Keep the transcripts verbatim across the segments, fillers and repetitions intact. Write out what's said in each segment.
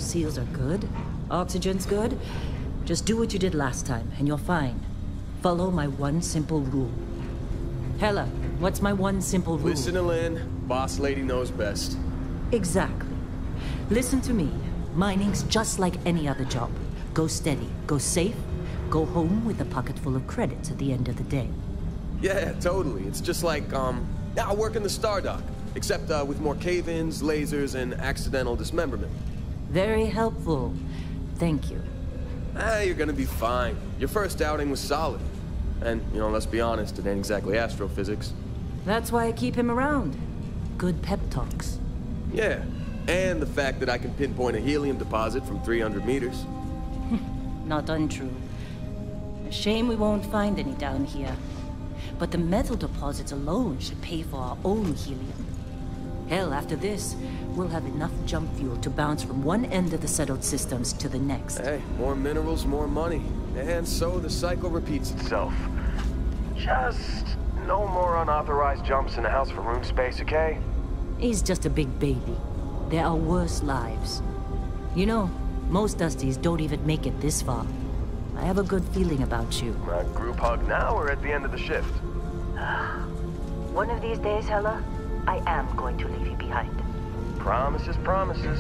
Seals are good. Oxygen's good. Just do what you did last time, and you're fine. Follow my one simple rule. Hela, what's my one simple rule? Listen to Lynn. Boss lady knows best. Exactly. Listen to me. Mining's just like any other job. Go steady, go safe, go home with a pocket full of credits at the end of the day. Yeah, totally. It's just like, um, I work in the Stardock, except uh, with more cave-ins, lasers, and accidental dismemberment. Very helpful. Thank you. Ah, you're gonna be fine. Your first outing was solid. And, you know, let's be honest, it ain't exactly astrophysics. That's why I keep him around. Good pep talks. Yeah, and the fact that I can pinpoint a helium deposit from three hundred meters. Not untrue. A shame we won't find any down here. But the metal deposits alone should pay for our own helium. Hell, after this, we'll have enough jump fuel to bounce from one end of the settled systems to the next. Hey, more minerals, more money. And so the cycle repeats itself. Just no more unauthorized jumps in the house for room space, okay? He's just a big baby. There are worse lives. You know, most Dusties don't even make it this far. I have a good feeling about you. A group hug now or at the end of the shift? One of these days, Hela, I am going to leave you behind. Promises, promises.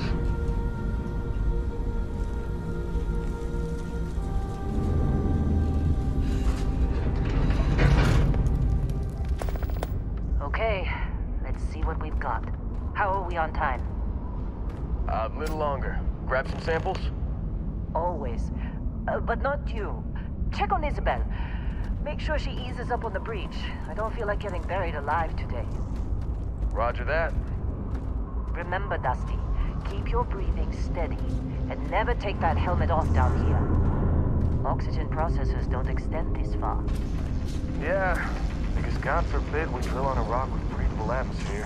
Okay, let's see what we've got. How are we on time? A little longer. Grab some samples? Always. Uh, but not you. Check on Isabel. Make sure she eases up on the breach. I don't feel like getting buried alive today. Roger that. Remember, Dusty, keep your breathing steady and never take that helmet off down here. Oxygen processors don't extend this far. Yeah, because God forbid we drill on a rock with breathable atmosphere.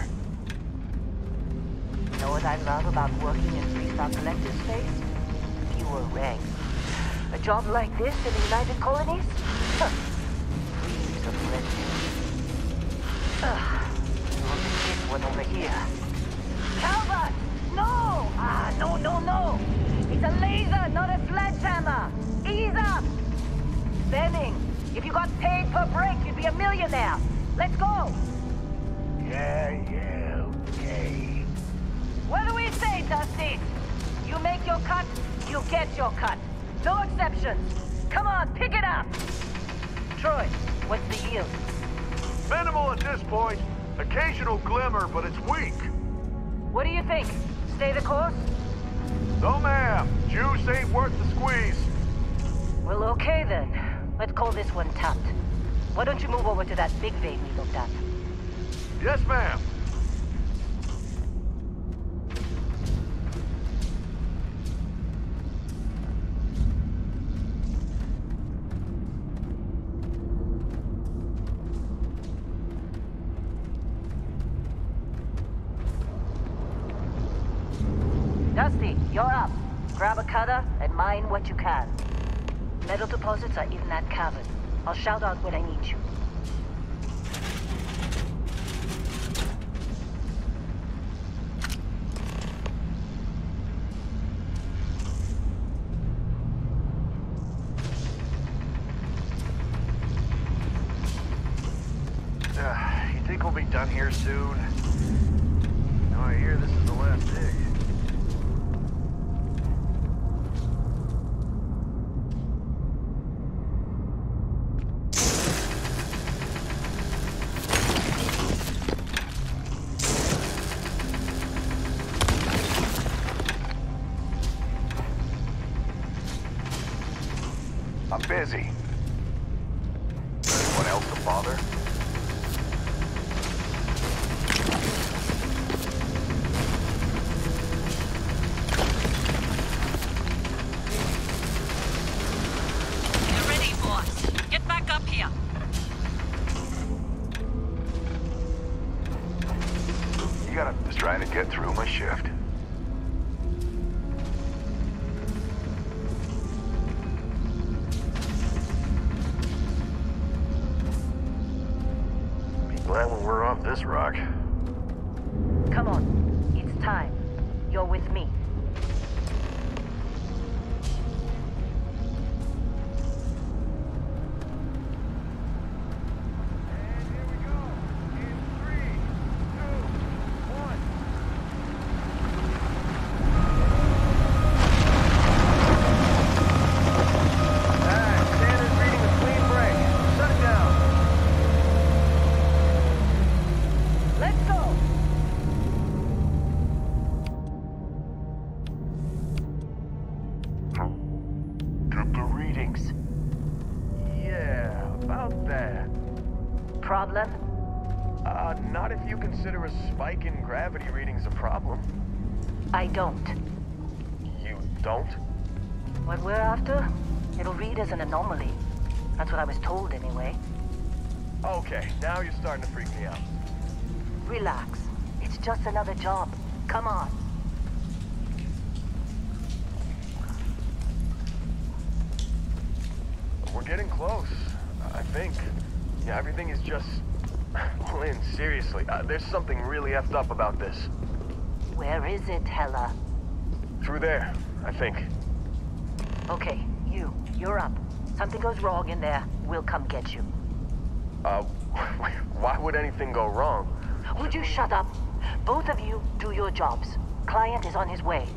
Know what I love about working in Freestar Collective space? Fewer ranks. A job like this in the United Colonies? Huh. Dreams of legend. Ugh. Look at this one over here. Calvert! No! Ah, no, no, no! It's a laser, not a sledgehammer! Ease up! Benning, if you got paid per break, you'd be a millionaire. Let's go! Yeah, yeah, okay. What do we say, Dusty? You make your cut, you get your cut. No exceptions. Come on, pick it up! Troy, what's the yield? Minimal at this point. Occasional glimmer, but it's weak. What do you think? Stay the course? No, ma'am. Juice ain't worth the squeeze. Well, okay then. Let's call this one tapped. Why don't you move over to that big vein we looked at? Yes, ma'am. Dusty, you're up. Grab a cutter and mine what you can. Metal deposits are in that cavern. I'll shout out when I need you. Uh, you think we'll be done here soon? No, I hear this is the last dig. I'm busy. Anyone else to bother? Get ready, boss. Get back up here. You gotta... Just trying to get through my shift. Glad when we're off this rock. Come on. It's time. You're with me. problem? Uh, not if you consider a spike in gravity readings a problem. I don't. You don't? What we're after, it'll read as an anomaly. That's what I was told anyway. Okay, now you're starting to freak me out. Relax. It's just another job. Come on. We're getting close, I think. Yeah, everything is just... Lynn, seriously, uh, there's something really effed up about this. Where is it, Hella? Through there, I think. Okay, you. You're up. Something goes wrong in there, we'll come get you. Uh, why would anything go wrong? Would you shut up? Both of you do your jobs. Client is on his way.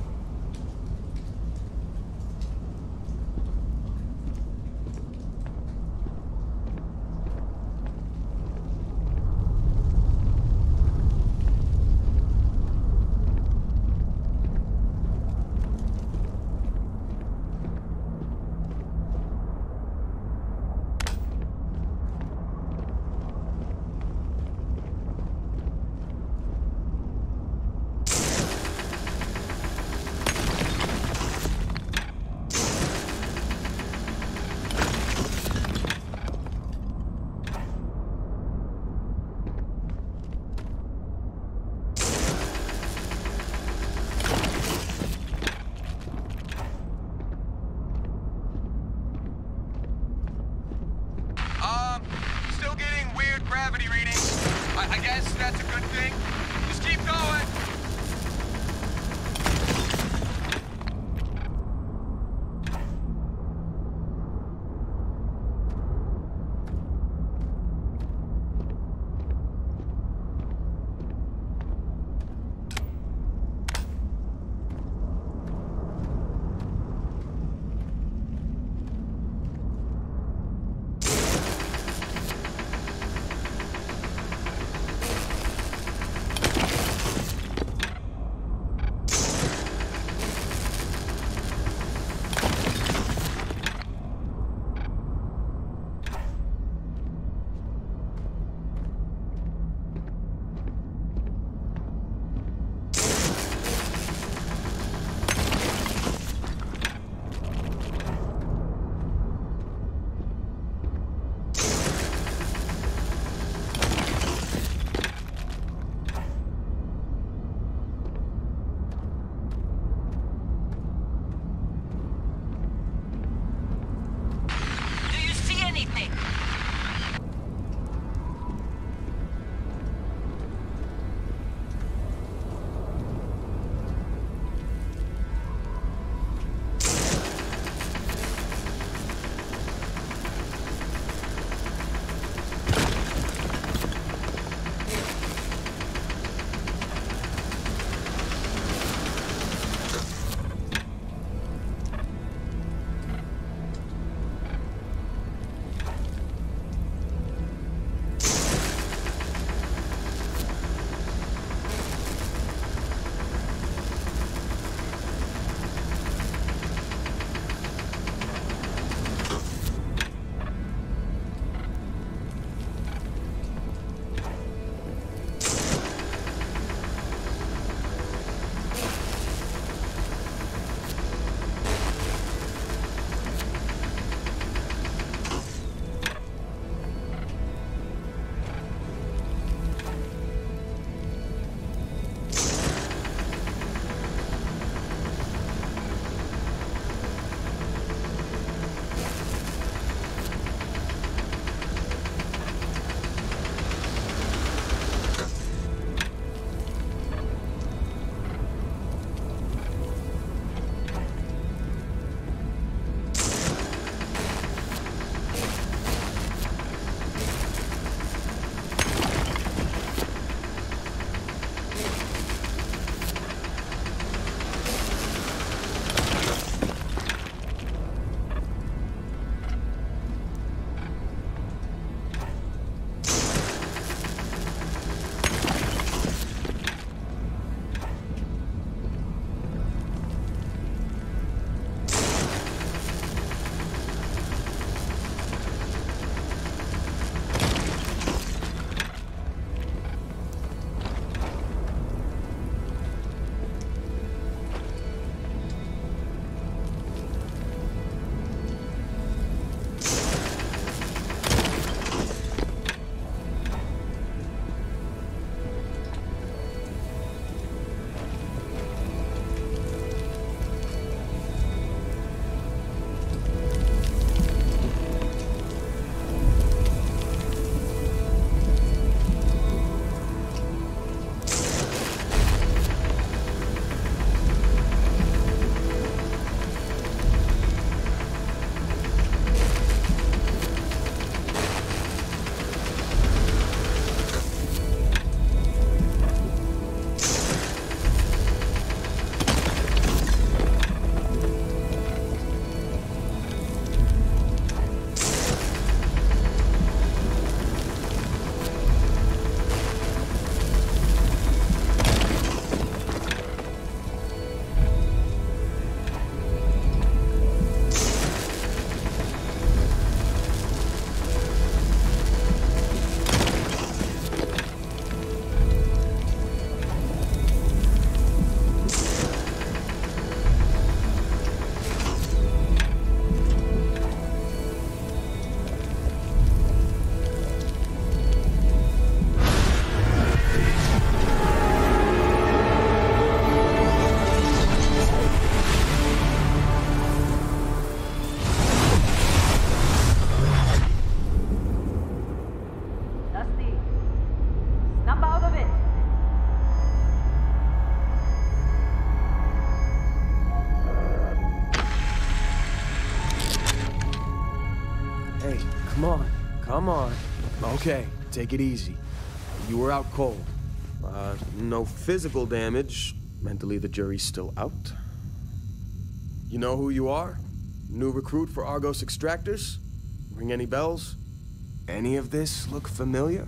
Come on, come on. Okay, take it easy. You were out cold. Uh, no physical damage. Mentally, the jury's still out. You know who you are? New recruit for Argos Extractors? Ring any bells? Any of this look familiar?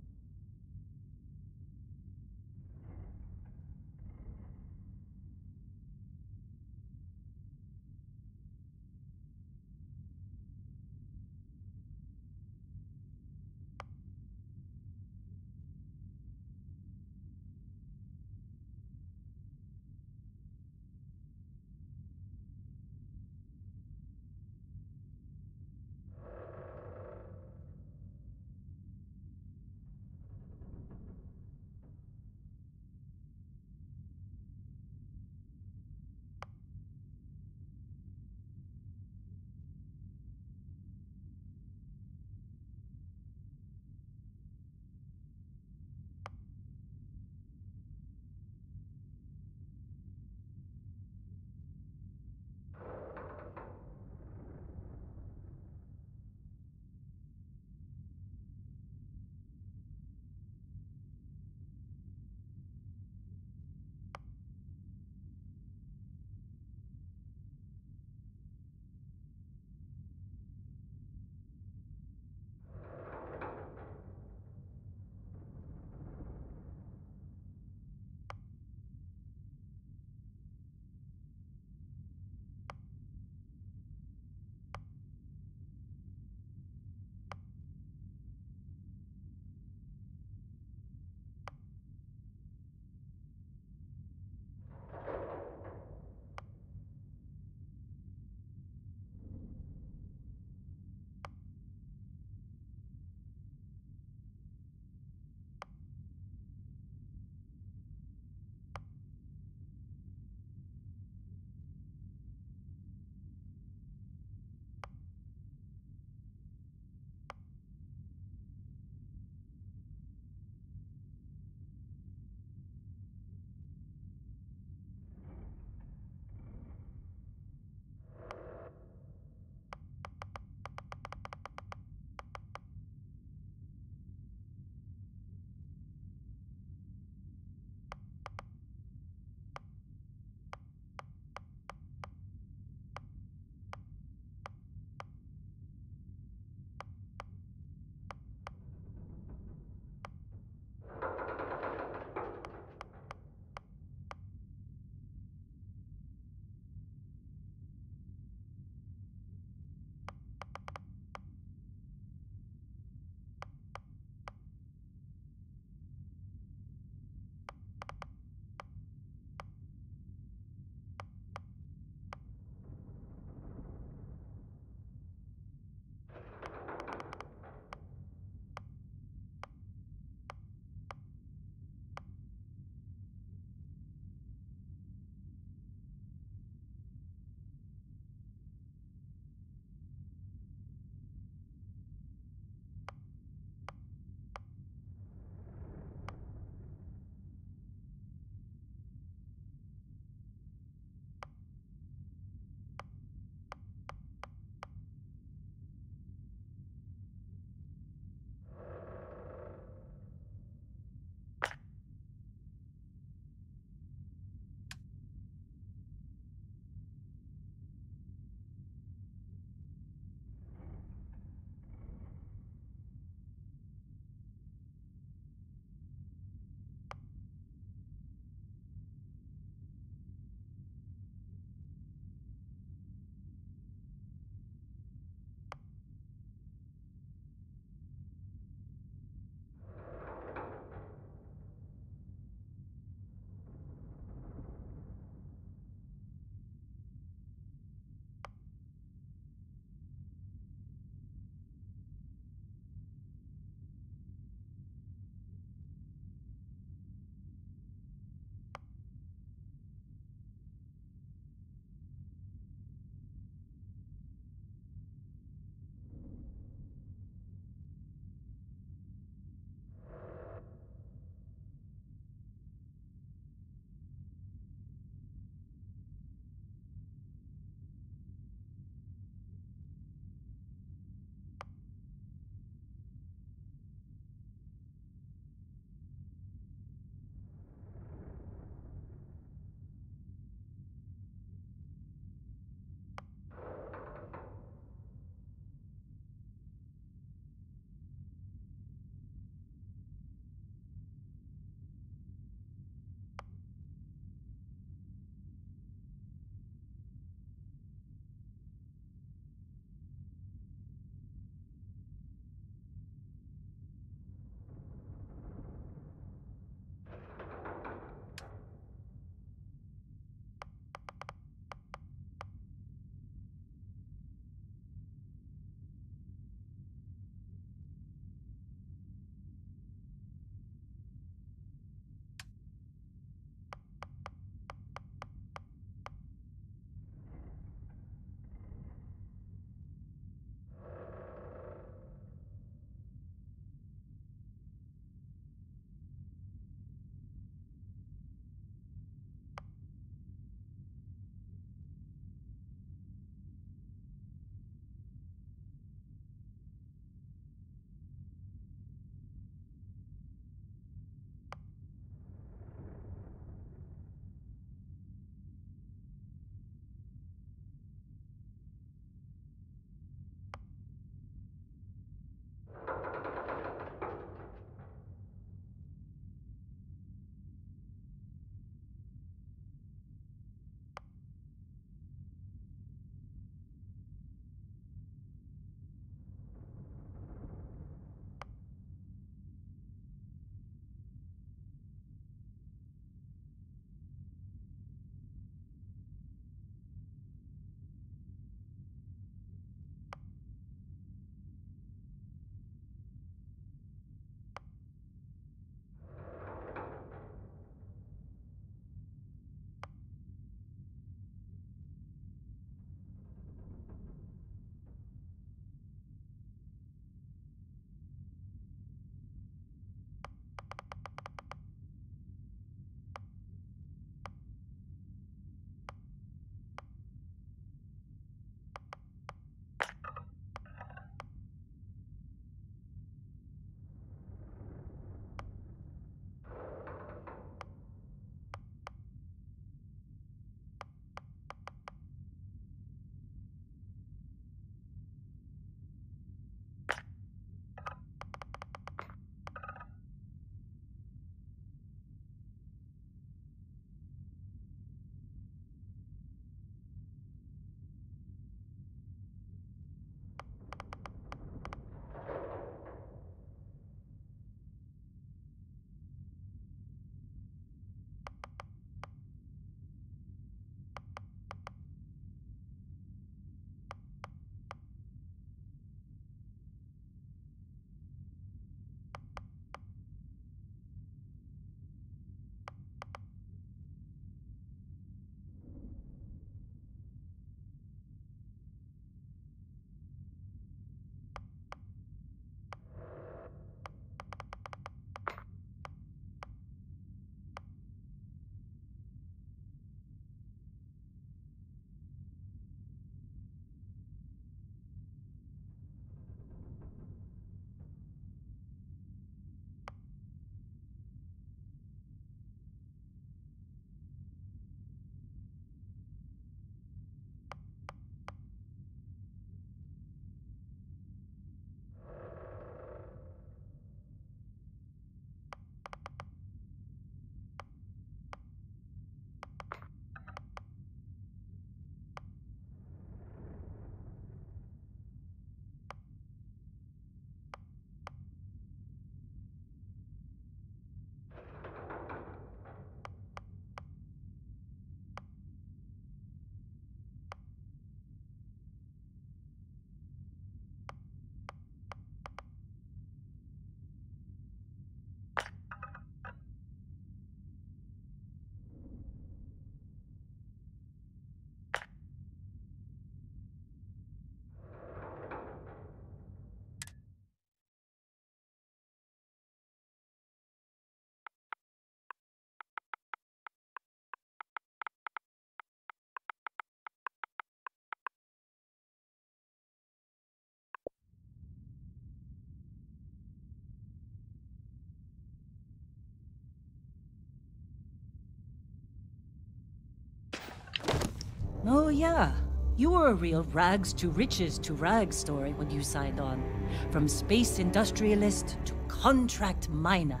Oh, yeah. You were a real rags to riches to rags story when you signed on. From space industrialist to contract miner.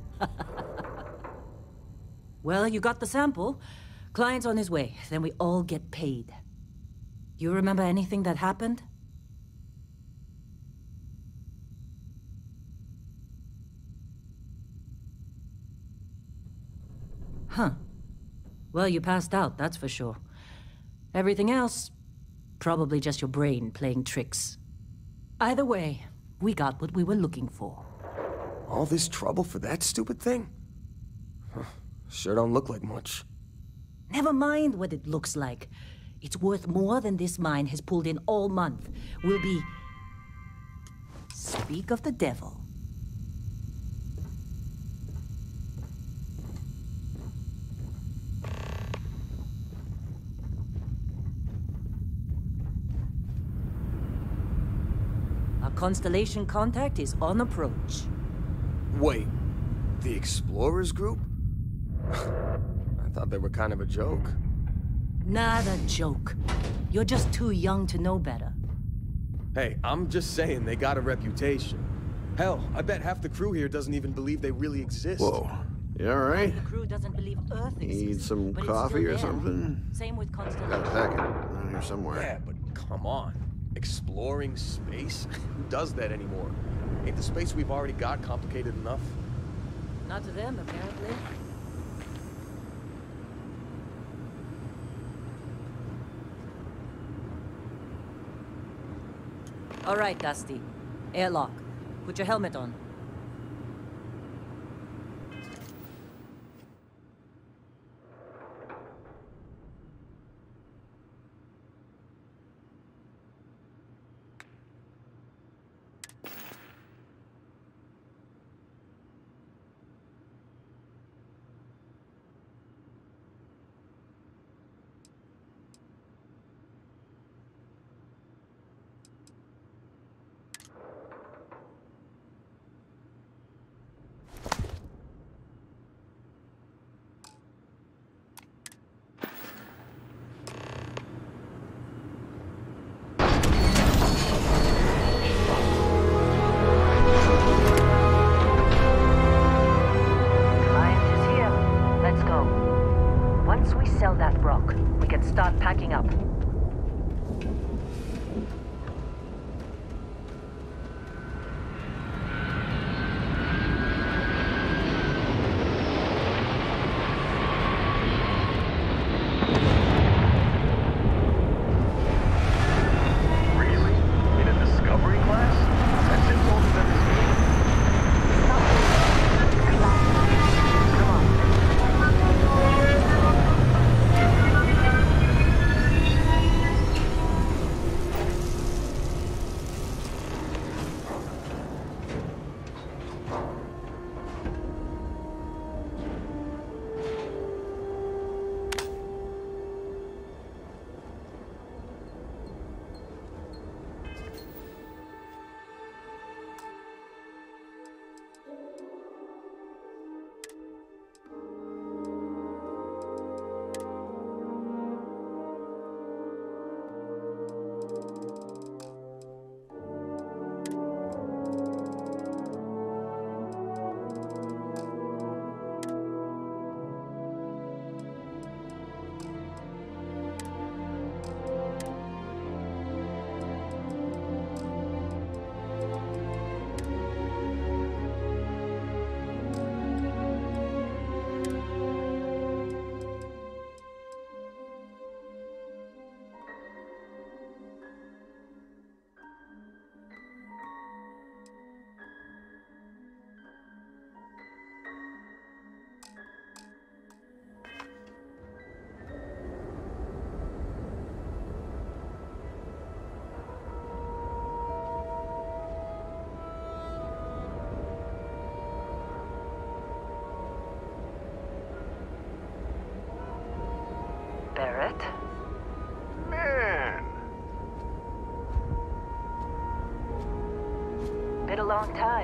Well, you got the sample. Client's on his way, then we all get paid. You remember anything that happened? Huh. Well, you passed out, that's for sure. Everything else, probably just your brain playing tricks. Either way, we got what we were looking for. All this trouble for that stupid thing? Huh. Sure don't look like much. Never mind what it looks like. It's worth more than this mine has pulled in all month. We'll be... Speak of the devil. Our Constellation contact is on approach. Wait, the Explorers group? I thought they were kind of a joke. Not a joke. You're just too young to know better. Hey, I'm just saying they got a reputation. Hell, I bet half the crew here doesn't even believe they really exist. Whoa. You alright? The crew doesn't believe Earth exists. Need some but it's coffee still or there. something? Same with Got a Constellation. packet around here somewhere. Yeah, but come on. Exploring space? Who does that anymore? Ain't the space we've already got complicated enough? Not to them, apparently. All right, Dusty. Airlock. Put your helmet on. Start packing up. Really? In a Discovery class? That's it older than this Come on. Barrett? Man! Been a long time.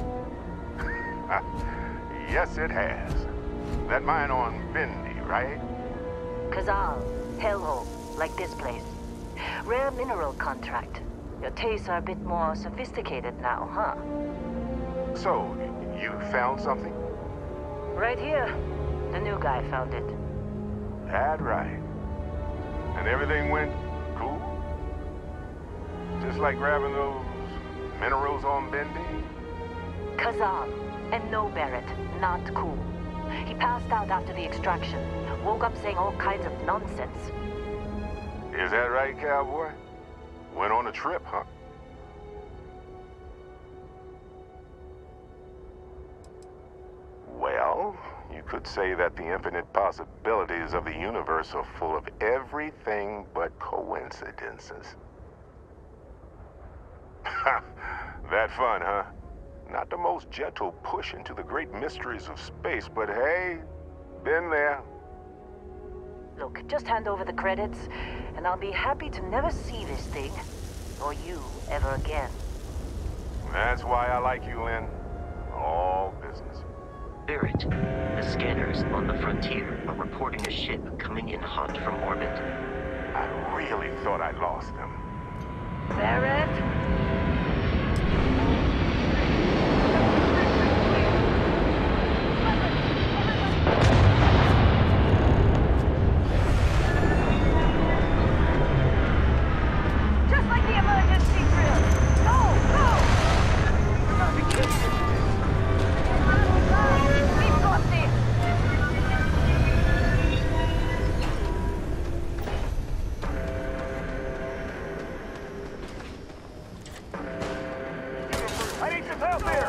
Yes, it has. That mine on Bendy, right? Kazal, hellhole. like this place. Rare mineral contract. Your tastes are a bit more sophisticated now, huh? So, you found something? Right here. The new guy found it. That right. And everything went cool? Just like grabbing those minerals on Bendy? Kazan. And no Barrett. Not cool. He passed out after the extraction. Woke up saying all kinds of nonsense. Is that right, cowboy? Went on a trip, huh? Well, you could say that the infinite possibilities of the universe are full of everything but coincidences. Ha! That fun, huh? Not the most gentle push into the great mysteries of space, but hey, been there. Look, just hand over the credits, and I'll be happy to never see this thing, or you, ever again. That's why I like you, Lynn. All business. Barrett, the scanners on the frontier are reporting a ship coming in hot from orbit. I really thought I lost them. Barrett? Just like the emergency drill! Go! Go! Keep ghosting! I need some help here!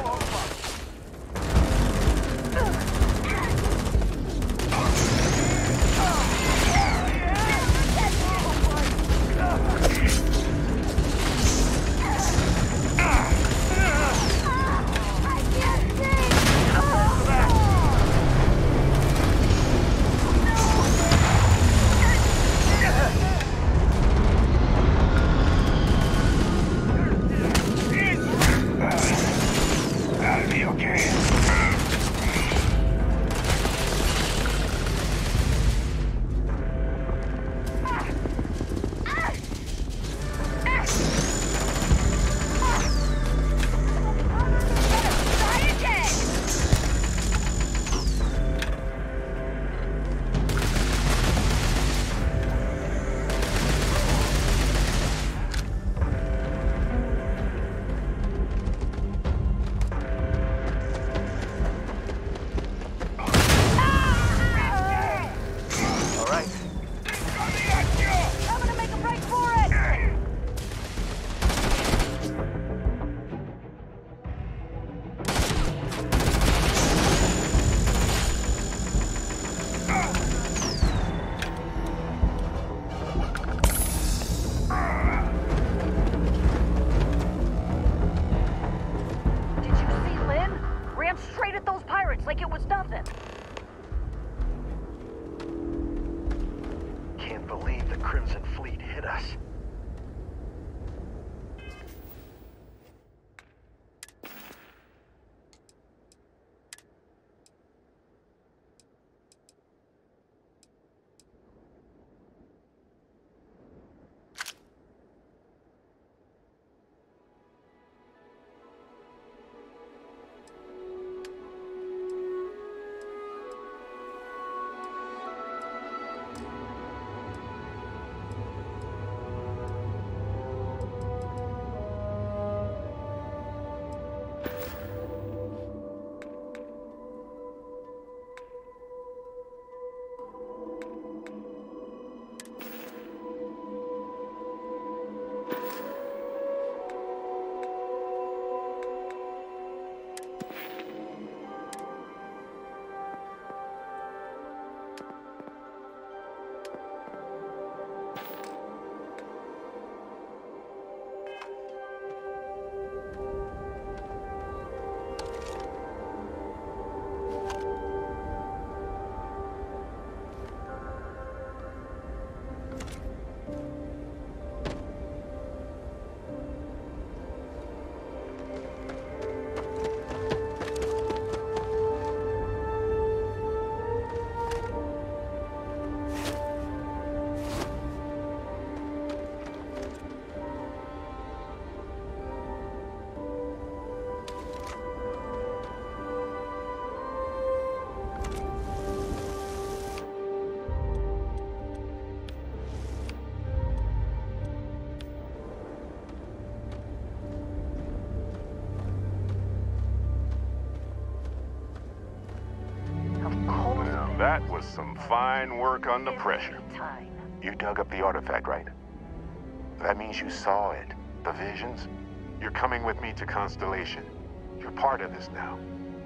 was some fine work under pressure. Time. You dug up the artifact, right? That means you saw it. The visions? You're coming with me to Constellation. You're part of this now.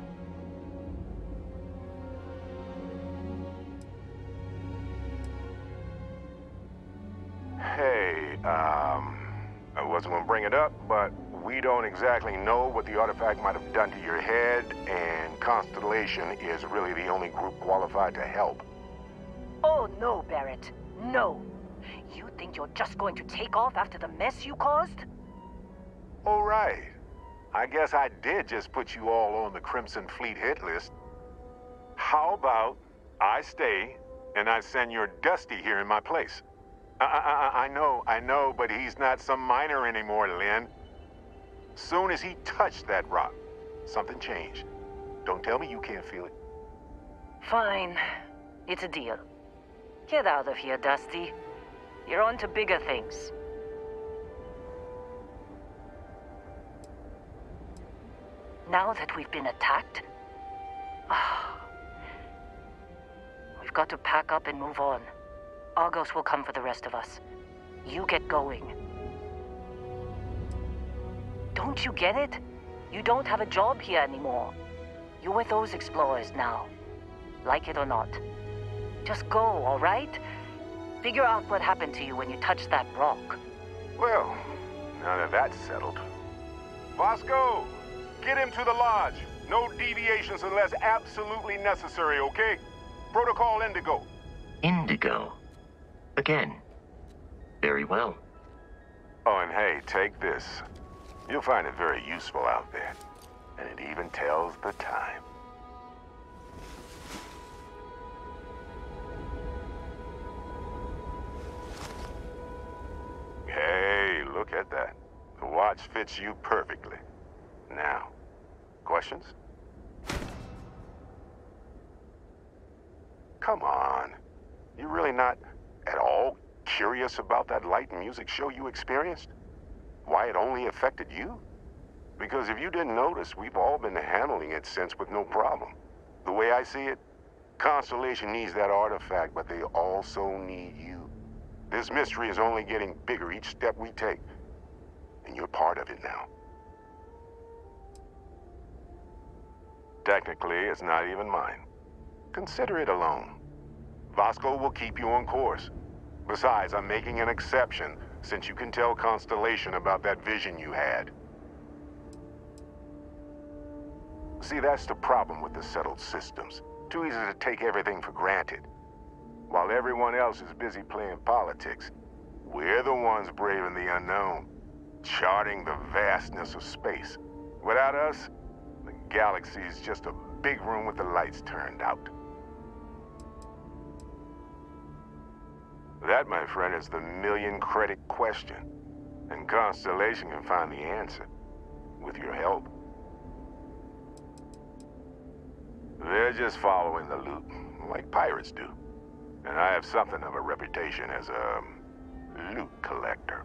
Hey, um... I wasn't gonna bring it up, but we don't exactly know what the artifact might have done to your head, and Constellation is really the only group qualified to help. Oh, no, Barrett. No. You think you're just going to take off after the mess you caused? Oh, right. I guess I did just put you all on the Crimson Fleet hit list. How about I stay and I send your Dusty here in my place? I, I, I know, I know, but he's not some miner anymore, Lynn. Soon as he touched that rock, something changed. Don't tell me you can't feel it. Fine. It's a deal. Get out of here, Dusty. You're on to bigger things. Now that we've been attacked, we've got to pack up and move on. Argos will come for the rest of us. You get going. Don't you get it? You don't have a job here anymore. You're with those explorers now. Like it or not. Just go, all right? Figure out what happened to you when you touched that rock. Well, now that that's settled. Vasco, get him to the lodge. No deviations unless absolutely necessary, okay? Protocol Indigo. Indigo? Again. Very well. Oh, and hey, take this. You'll find it very useful out there. And it even tells the time. Hey, look at that. The watch fits you perfectly. Now, questions? Come on. You're really not at all curious about that light and music show you experienced? Why it only affected you? Because if you didn't notice, we've all been handling it since with no problem. The way I see it, Constellation needs that artifact, but they also need you. This mystery is only getting bigger each step we take. And you're part of it now. Technically, it's not even mine. Consider it a loan. Vasco will keep you on course. Besides, I'm making an exception since you can tell Constellation about that vision you had. See, that's the problem with the settled systems. Too easy to take everything for granted. While everyone else is busy playing politics, we're the ones braving the unknown, charting the vastness of space. Without us, the galaxy is just a big room with the lights turned out. That, my friend, is the million credit question. And Constellation can find the answer, with your help. They're just following the loot, like pirates do. And I have something of a reputation as a loot collector.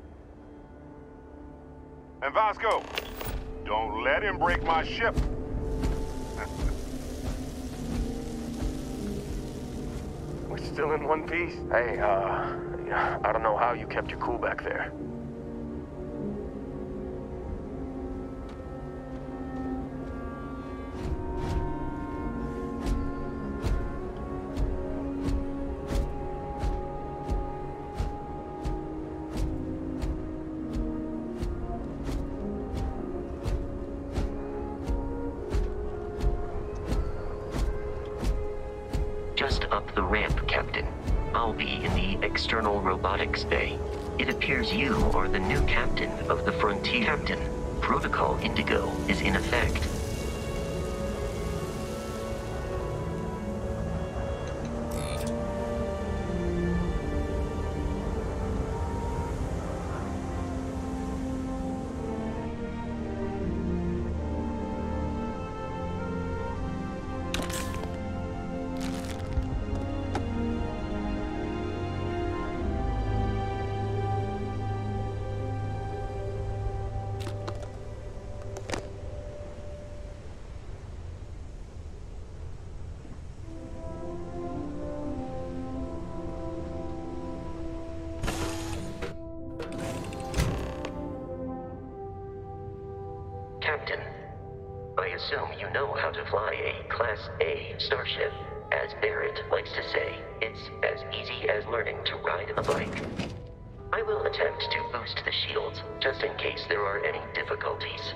And Vasco, don't let him break my ship. We're still in one piece? Hey, uh, yeah, I don't know how you kept your cool back there. Just up the ramp, Captain. I'll be in the external robotics bay. It appears you are the new captain of the Frontier. Captain, Protocol Indigo is in effect. I assume you know how to fly a Class A starship. As Barrett likes to say, it's as easy as learning to ride a bike. I will attempt to boost the shields, just in case there are any difficulties.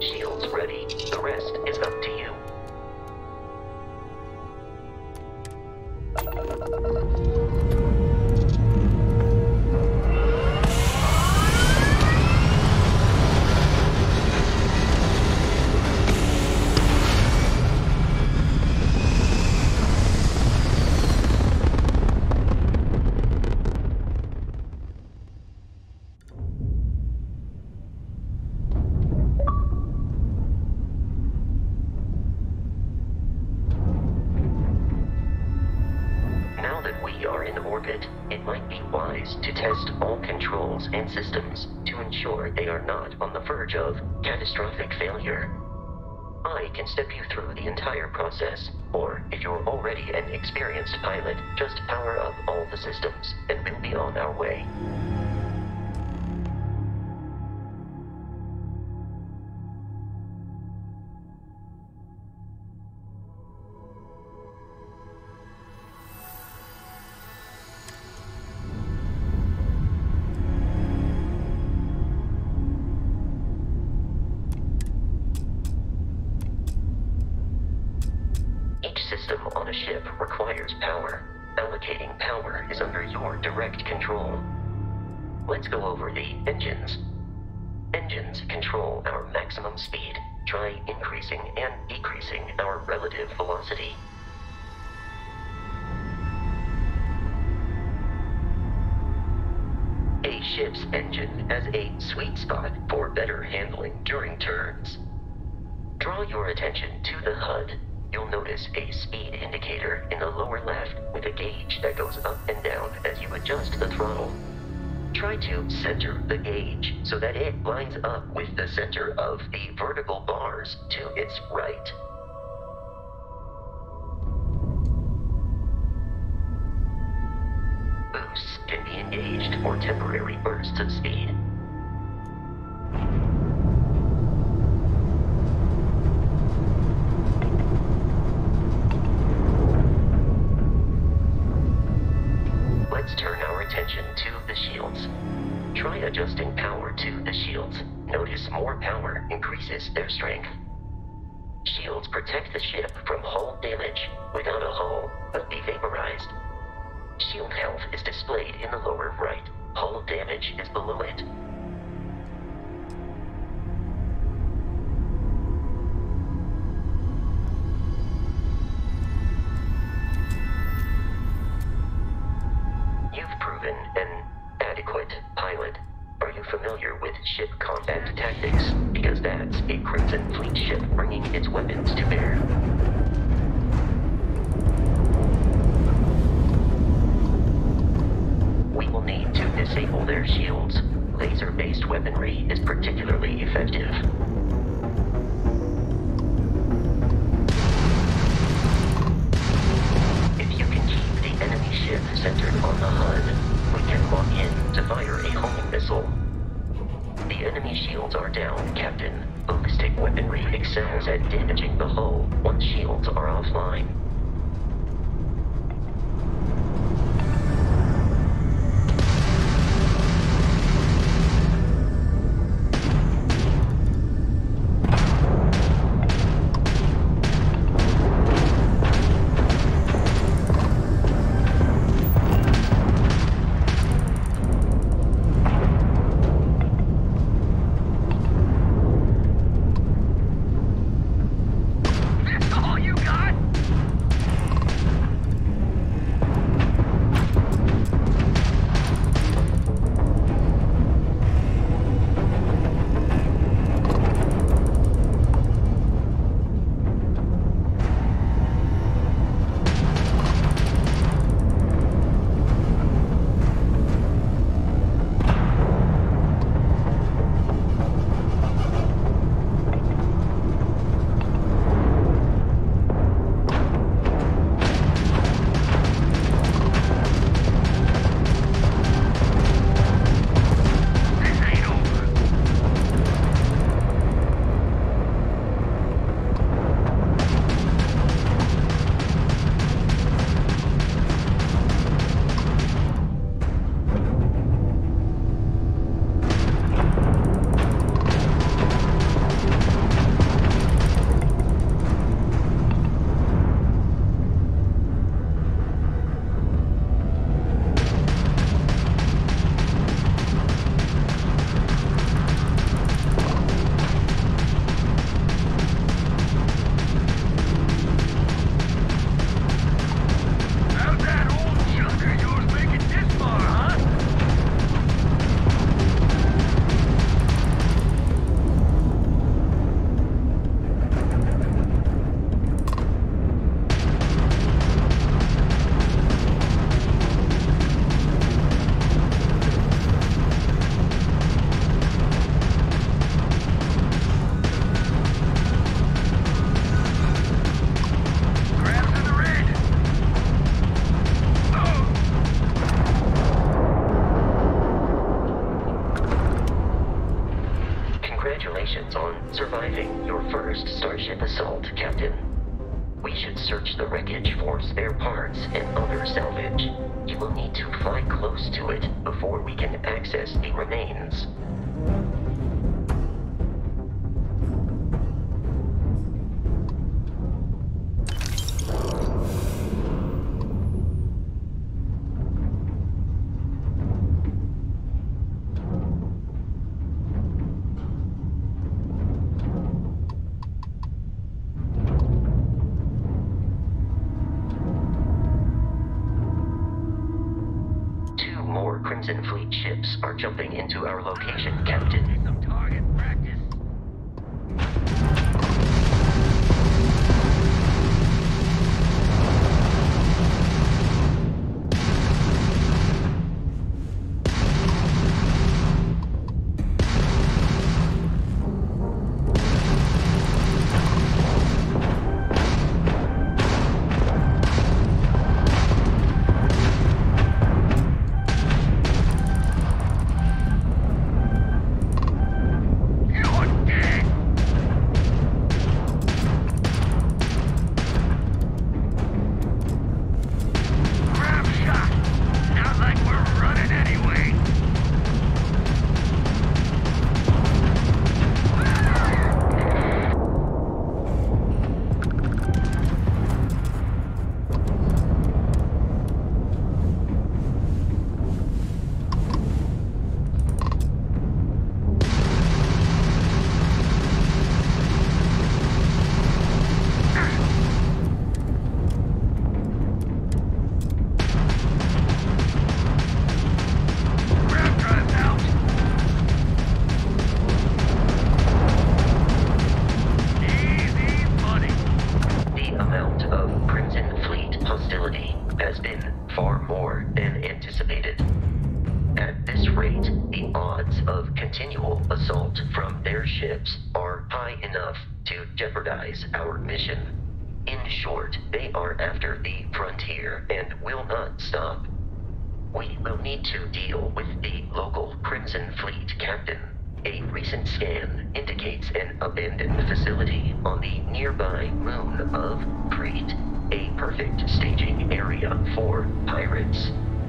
Shields ready. The rest is up to you. It might be wise to test all controls and systems to ensure they are not on the verge of catastrophic failure. I can step you through the entire process, or if you're already an experienced pilot, just power up all the systems, and we'll be on our way. System on a ship requires power. Allocating power is under your direct control. Let's go over the engines. Engines control our maximum speed. Try increasing and decreasing our relative velocity. A ship's engine has a sweet spot for better handling during turns. Draw your attention to the H U D. You'll notice a speed indicator in the lower left with a gauge that goes up and down as you adjust the throttle. Try to center the gauge so that it lines up with the center of the vertical bars to its right. Boosts can be engaged for temporary bursts of speed. Let's turn our attention to the shields. Try adjusting power to the shields. Notice more power increases their strength. Shields protect the ship from hull damage. Without a hull, but be vaporized. Shield health is displayed in the lower right. Hull damage is below it. You've proven an adequate pilot. Are you familiar with ship combat tactics? Because that's a Crimson Fleet ship bringing its weapons to bear. We will need to disable their shields. Laser-based weaponry is particularly effective. If you can keep the enemy ship centered on the H U D, we can lock in to fire a homing missile. The enemy shields are down, Captain. Ballistic weaponry excels at damaging the hull once shields are offline. depends on surviving your first Starship assault, Captain. We should search the wreckage for spare parts and other salvage. You will need to fly close to it before we can access the remains. Crimson Fleet ships are jumping into our location, Captain. Some target practice. Ships are high enough to jeopardize our mission. In short, they are after the frontier and will not stop. We will need to deal with the local Crimson Fleet captain. A recent scan indicates an abandoned facility on the nearby moon of Crete, a perfect staging area for pirates.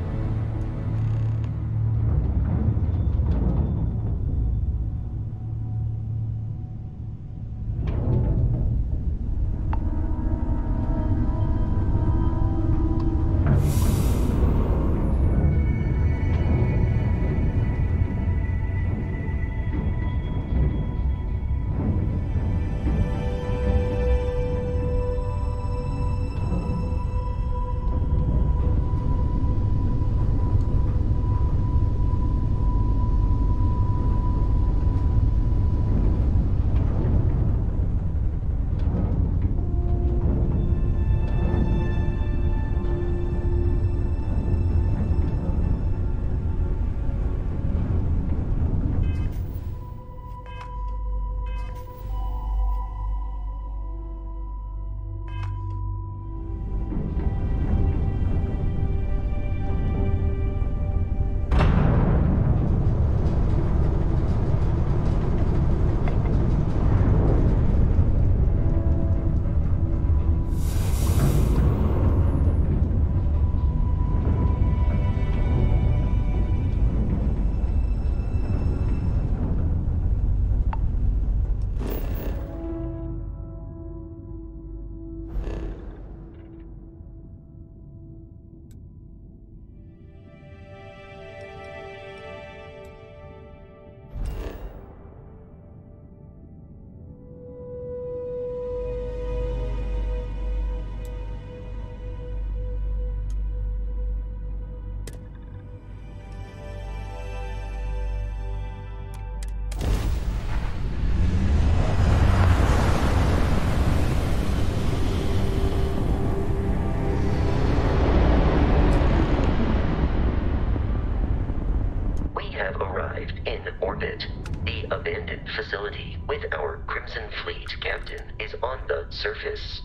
The abandoned facility with our Crimson Fleet captain is on the surface.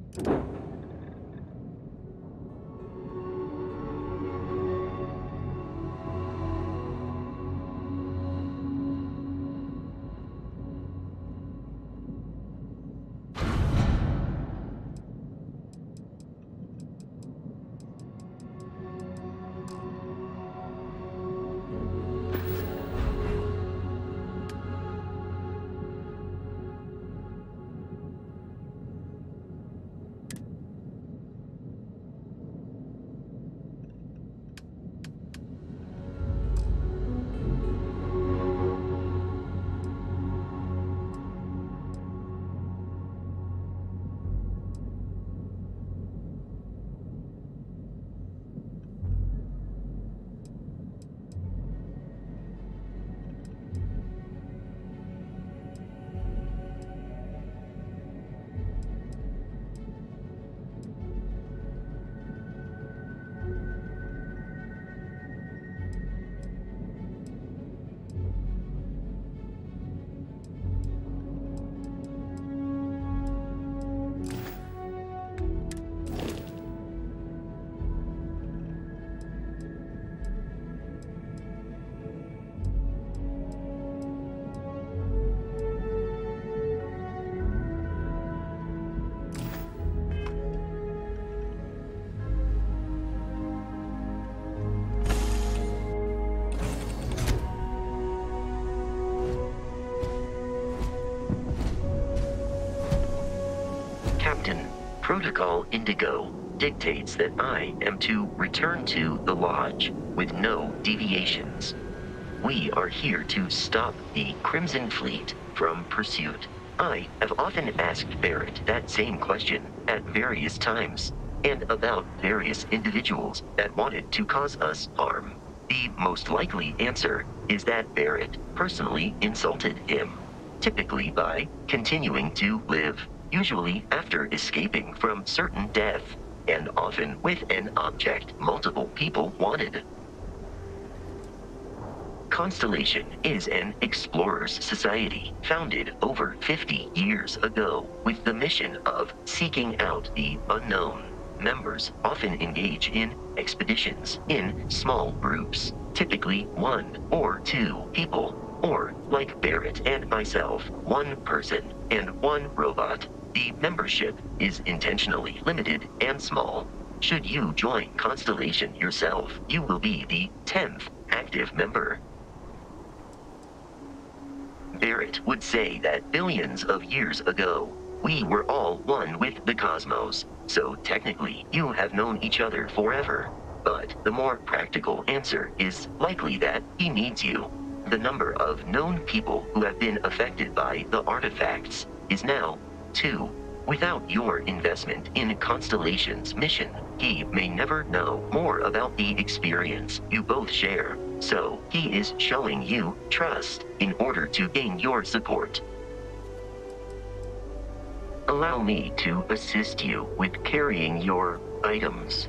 Captain, Protocol Indigo dictates that I am to return to the Lodge with no deviations. We are here to stop the Crimson Fleet from pursuit. I have often asked Barrett that same question at various times, and about various individuals that wanted to cause us harm. The most likely answer is that Barrett personally insulted him, typically by continuing to live, usually after escaping from certain death, and often with an object multiple people wanted. Constellation is an explorers society founded over fifty years ago with the mission of seeking out the unknown. Members often engage in expeditions in small groups, typically one or two people, or, like Barrett and myself, one person and one robot. The membership is intentionally limited and small. Should you join Constellation yourself, you will be the tenth active member. Barrett would say that billions of years ago, we were all one with the cosmos, so technically you have known each other forever. But the more practical answer is likely that he needs you. The number of known people who have been affected by the artifacts is now two. Without your investment in Constellation's mission, he may never know more about the experience you both share. So, he is showing you trust in order to gain your support. Allow me to assist you with carrying your items.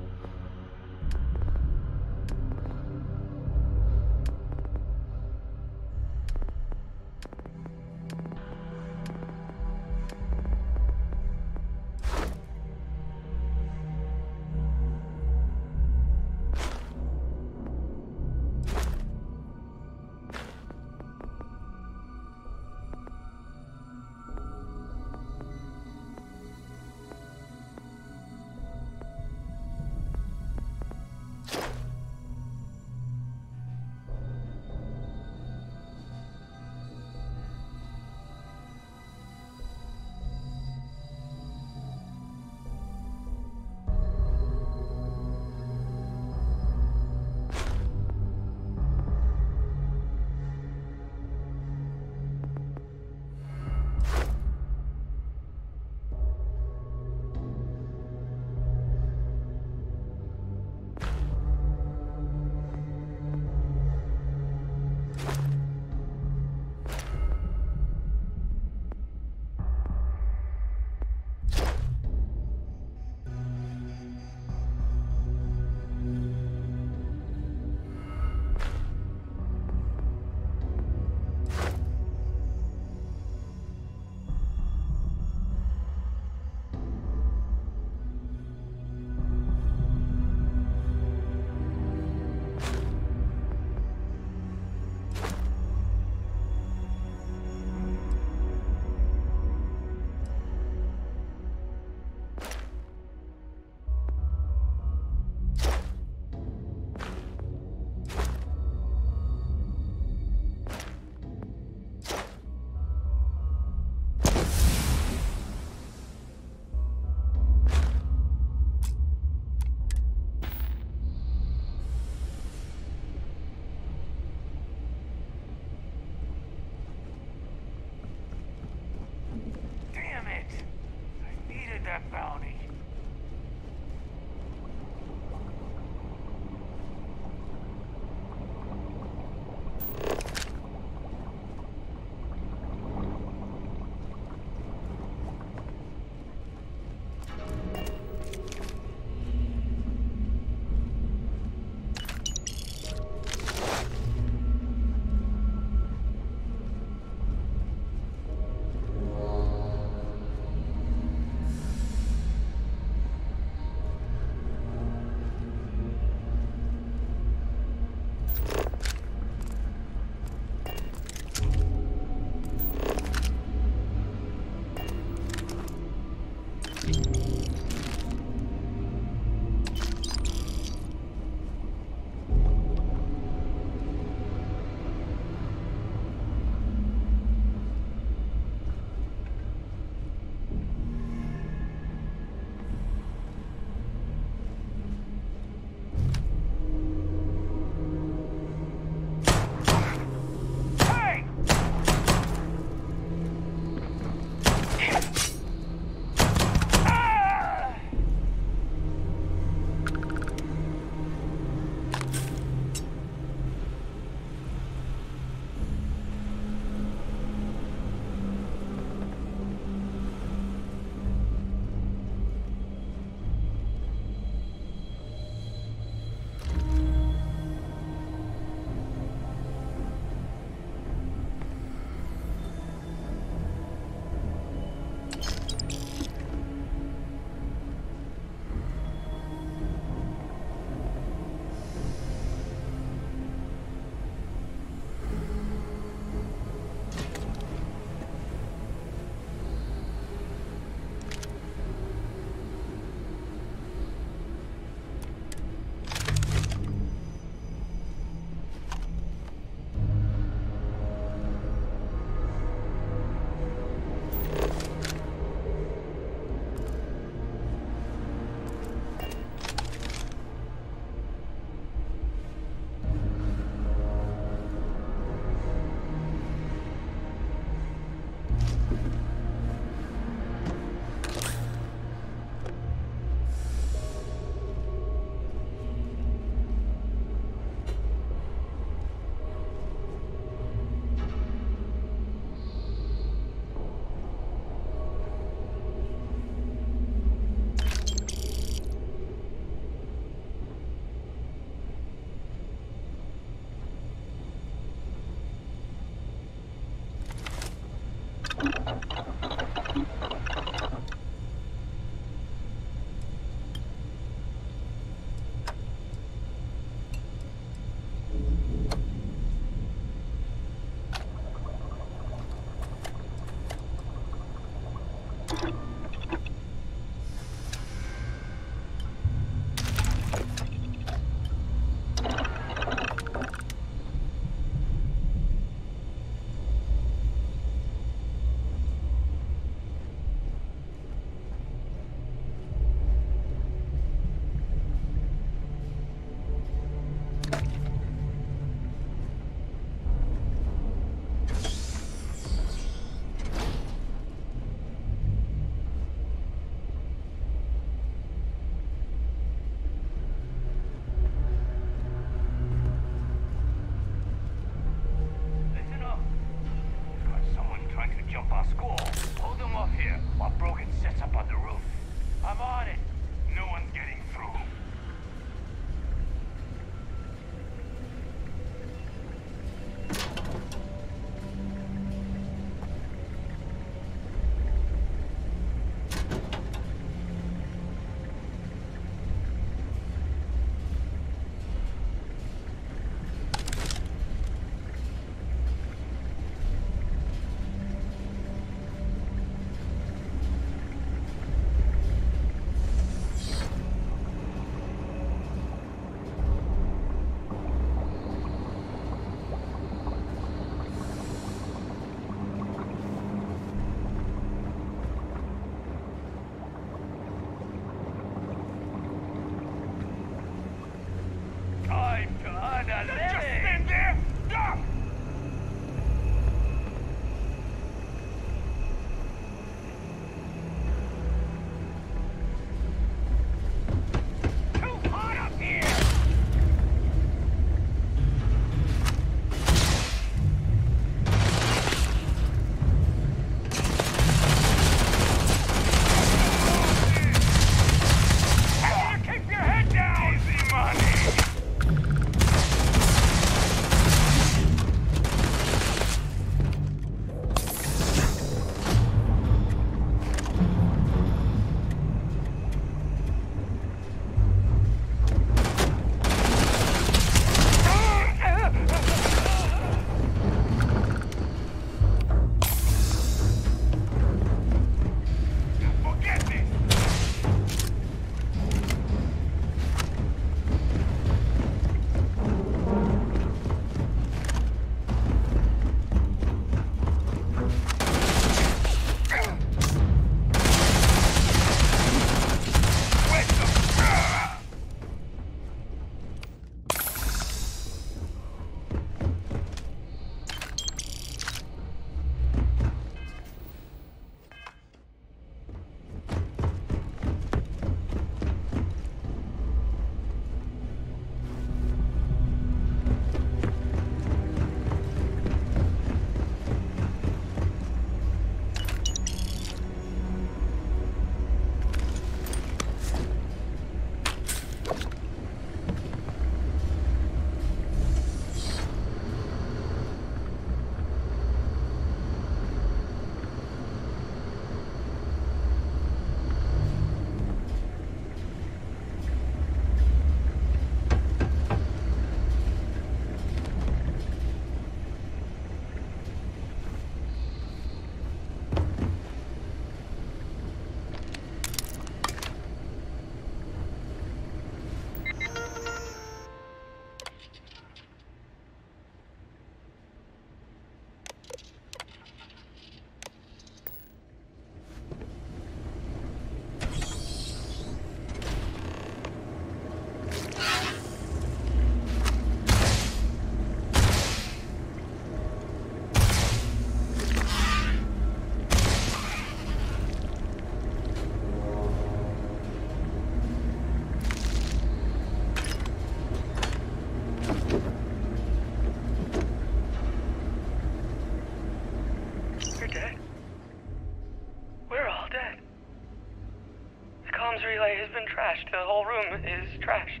trashed. The whole room is trashed.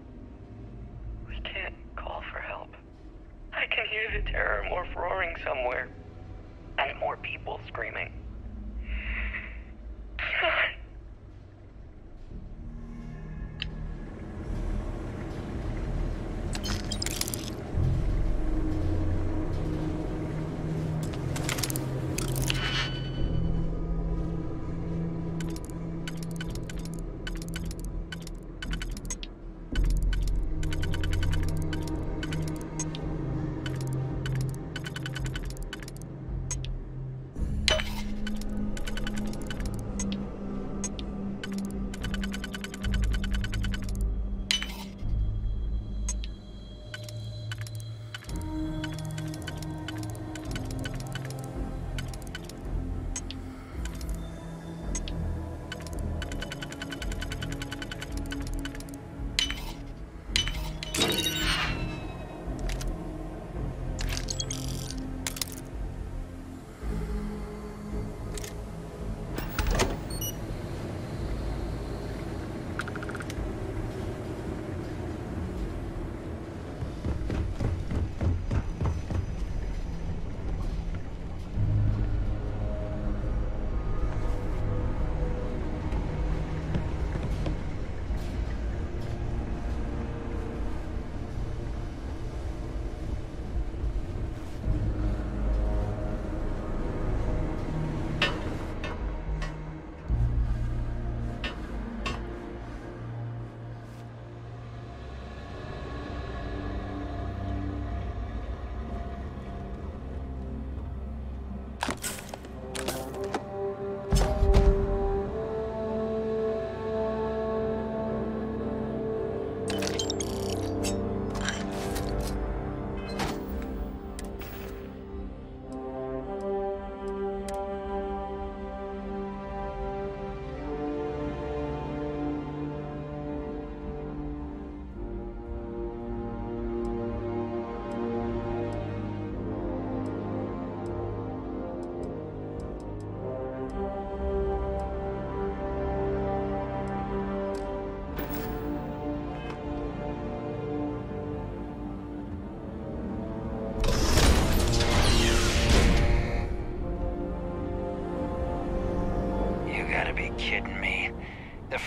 We can't call for help. I can hear the terror morph roaring somewhere. And more people screaming. God.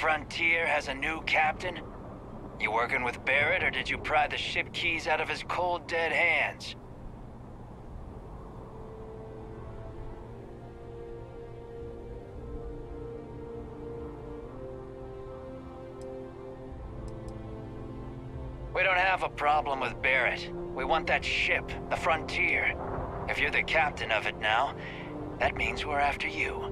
Frontier has a new captain? You working with Barrett, or did you pry the ship keys out of his cold, dead hands? We don't have a problem with Barrett. We want that ship, the Frontier. If you're the captain of it now, that means we're after you.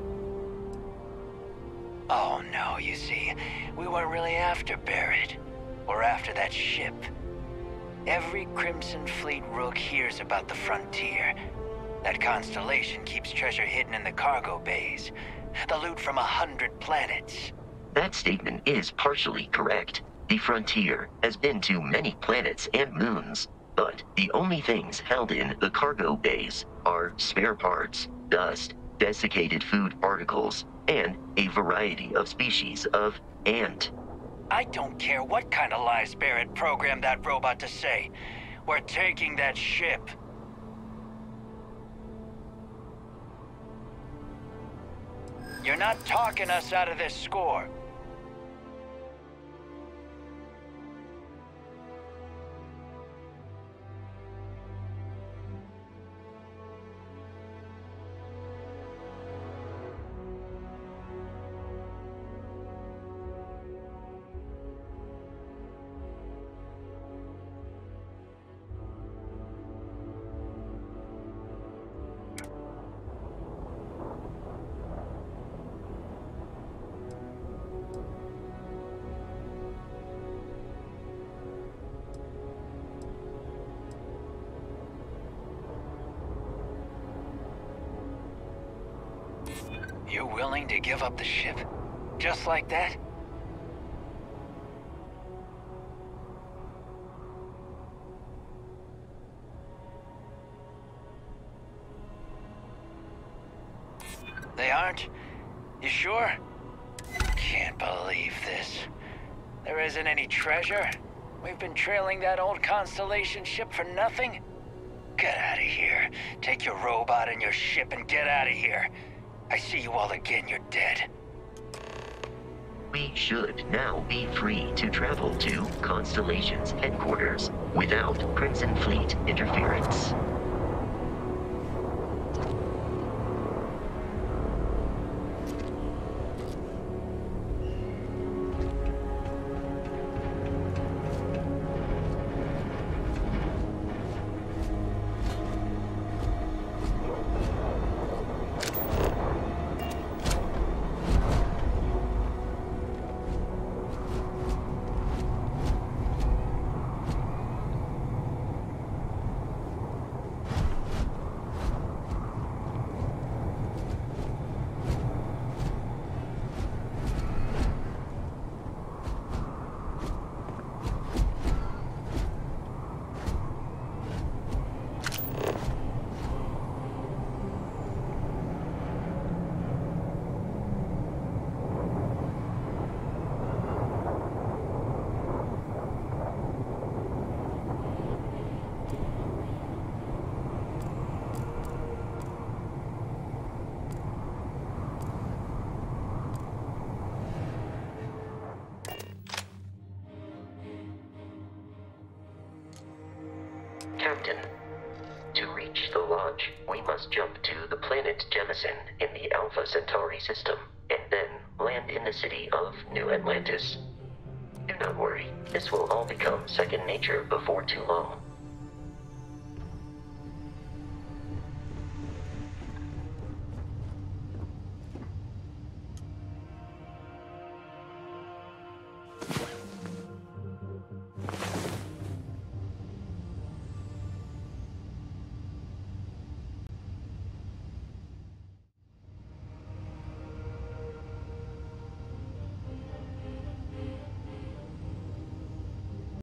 Oh no, you see, we weren't really after Barrett. We're after that ship. Every Crimson Fleet rook hears about the Frontier. That constellation keeps treasure hidden in the cargo bays. The loot from a hundred planets. That statement is partially correct. The Frontier has been to many planets and moons, but the only things held in the cargo bays are spare parts, dust, desiccated food particles, and a variety of species of ant. I don't care what kind of lies Barrett programmed that robot to say. We're taking that ship. You're not talking us out of this score. You're willing to give up the ship? Just like that? They aren't? You sure? Can't believe this. There isn't any treasure? We've been trailing that old Constellation ship for nothing? Get out of here. Take your robot and your ship and get out of here. I see you all again, you're dead. We should now be free to travel to Constellation's headquarters without Crimson Fleet interference. Captain, to reach the Lodge, we must jump to the planet Jemison in the Alpha Centauri system, and then land in the city of New Atlantis. Do not worry, this will all become second nature before too long.